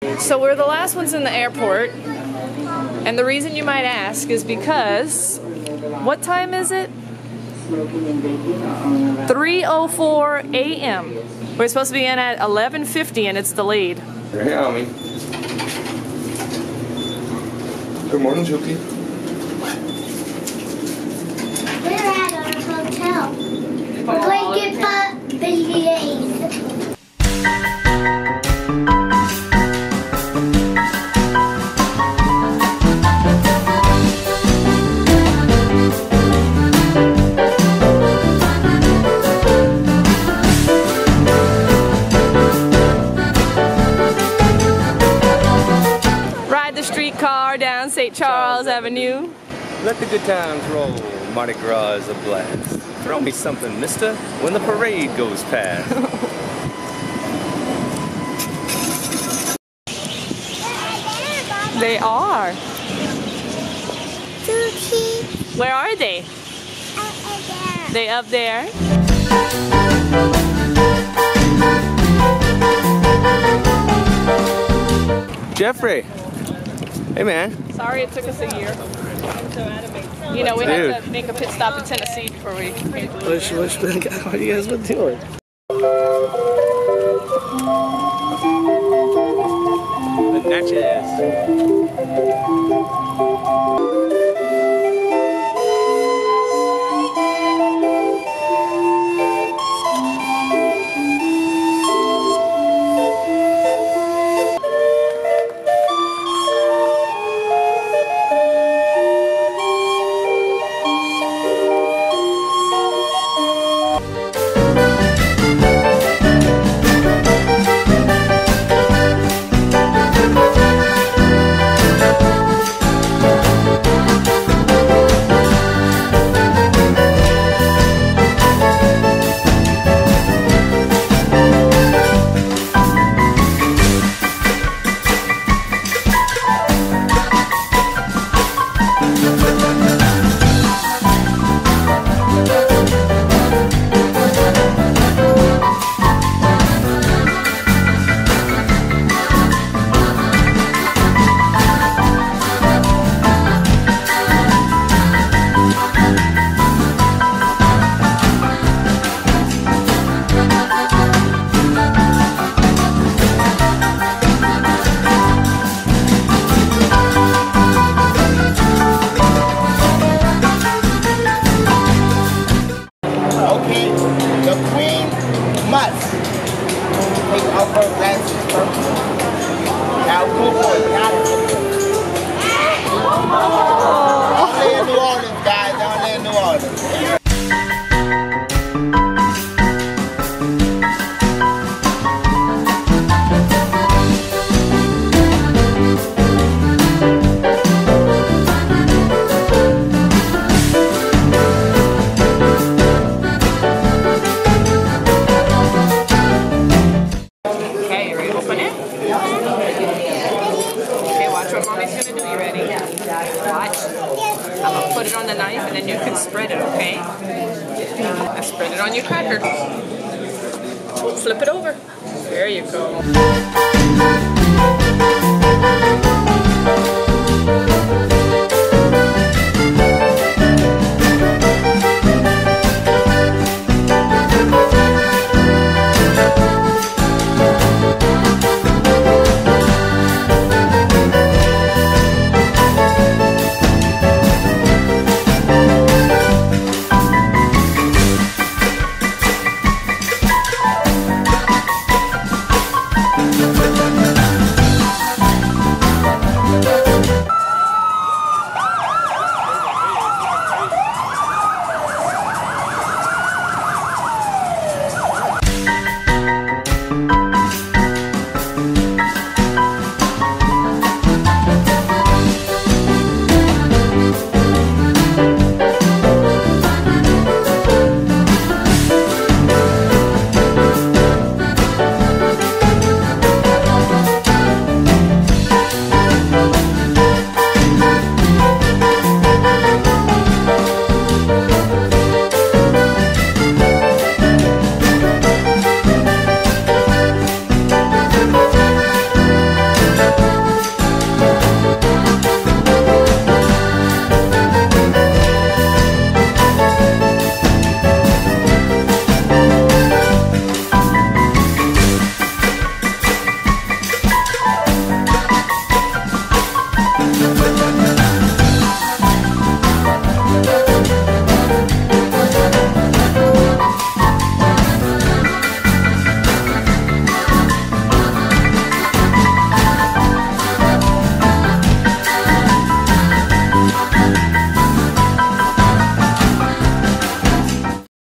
So we're the last ones in the airport, and the reason you might ask is because, what time is it? 3:04 a.m. We're supposed to be in at 11:50 and it's delayed. Hey, Ami. Good morning, Juki. We're at our hotel. We're going to get beignets. Streetcar down St. Charles Avenue. Let the good times roll. Mardi Gras is a blast. Throw me something, mister, when the parade goes past. They are. Sushi. Where are they? There. They up there. Jeffrey. Hey, man. Sorry it took us a year. You know, we had to make a pit stop in Tennessee before we came to What you guys been doing? The Natchez. Put it on the knife and then you can spread it, okay? And spread it on your cracker. Flip it over. There you go.